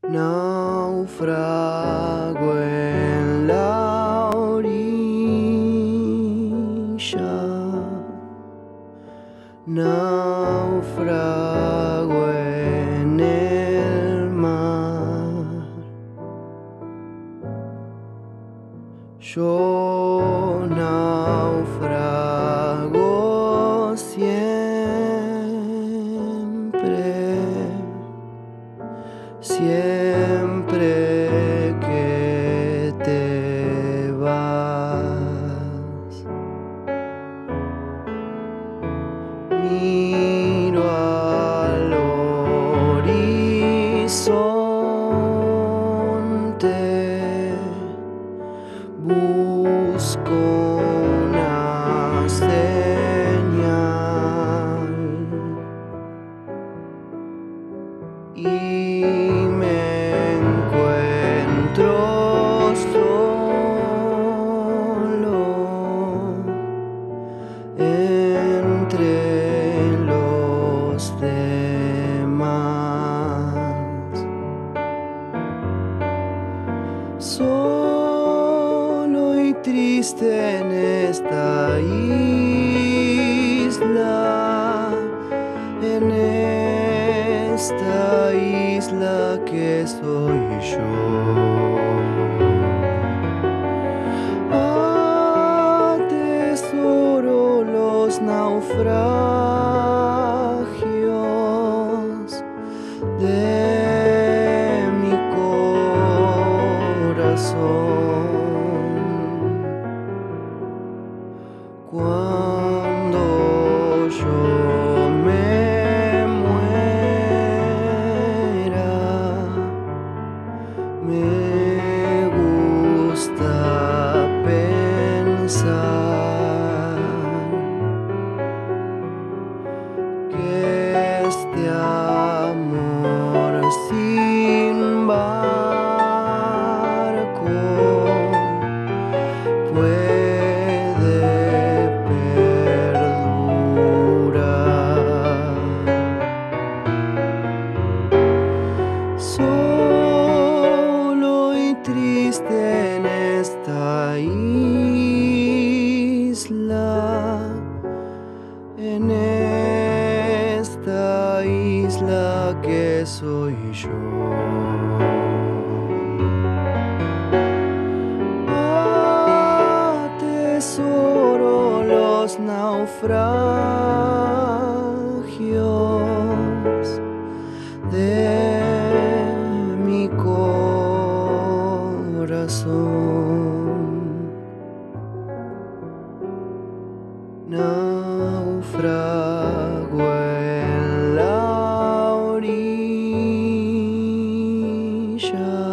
Naufrago en la orilla, naufrago en el mar. Yo naufrago siempre que te vas. Miro al horizonte, busco una señal y me encuentro solo entre los demás. Solo y triste en esta isla que soy yo. Atesoro los naufragios de mi corazón. Cuando yo me muera, me gusta pensar que este amor sin barco puede perdurar. Solo y triste en esta isla que soy yo. Atesoro los naufragios de mi corazón. Naufrago en la orilla,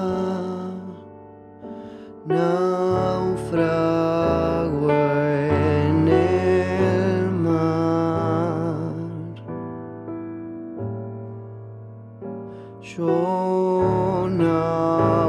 naufrago en el mar. Yo naufrago